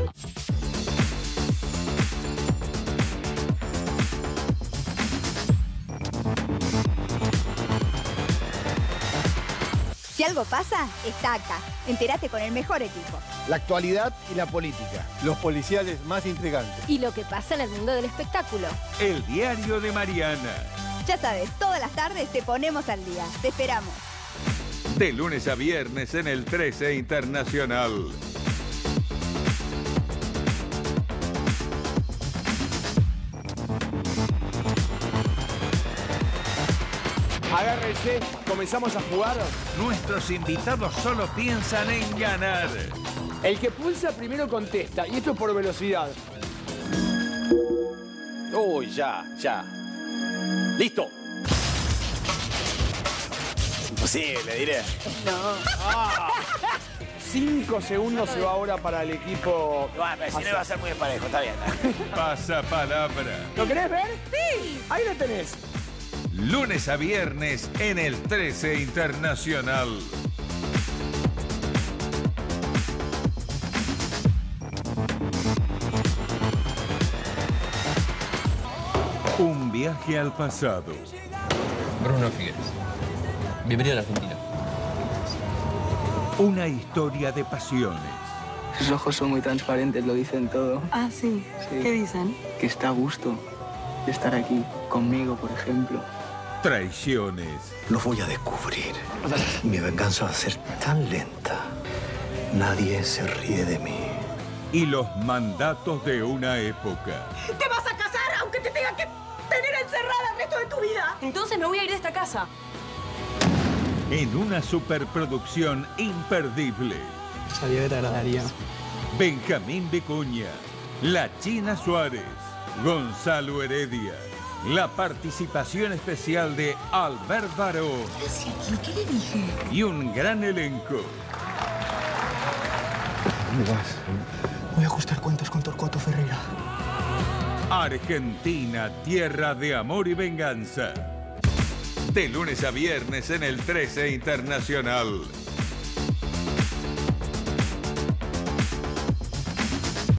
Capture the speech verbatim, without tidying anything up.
Si algo pasa, está acá. Entérate con el mejor equipo. La actualidad y la política. Los policiales más intrigantes. Y lo que pasa en el mundo del espectáculo. El diario de Mariana. Ya sabes, todas las tardes te ponemos al día. Te esperamos. De lunes a viernes en el trece Internacional. Agárrense, comenzamos a jugar. Nuestros invitados solo piensan en ganar. El que pulsa primero contesta, y esto es por velocidad. Uy, ya, ya. ¡Listo! Imposible, diré. No. Ah. Cinco segundos se va ahora para el equipo. Bueno, pero si no va a ser muy parejo, está bien. Pasa palabra. ¿Lo querés ver? Sí. Ahí lo tenés. Lunes a viernes en el trece Internacional. Un viaje al pasado. Bruno Figueres. Bienvenido a la Argentina. Una historia de pasiones. Sus ojos son muy transparentes, lo dicen todo. Ah, sí. Sí. ¿Qué dicen? Que está a gusto de estar aquí, conmigo, por ejemplo. Traiciones. Lo voy a descubrir. Mi venganza va a ser tan lenta. Nadie se ríe de mí. Y los mandatos de una época. ¡Te vas a casar aunque te tenga que tener encerrada el resto de tu vida! Entonces me voy a ir de esta casa. En una superproducción imperdible. Sabía que te agradaría. Benjamín Vicuña, La China Suárez, Gonzalo Heredia. La participación especial de Albert Baró. ¿Qué hace aquí? ¿Qué le dije? Y un gran elenco. ¿Dónde vas? Voy a ajustar cuentas con Torcuato Ferreira. Argentina, tierra de amor y venganza. De lunes a viernes en el trece Internacional.